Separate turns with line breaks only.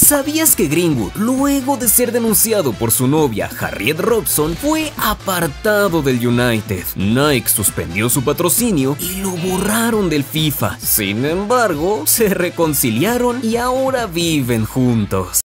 ¿Sabías que Greenwood, luego de ser denunciado por su novia Harriet Robson, fue apartado del United? Nike suspendió su patrocinio y lo borraron del FIFA. Sin embargo, se reconciliaron y ahora viven juntos.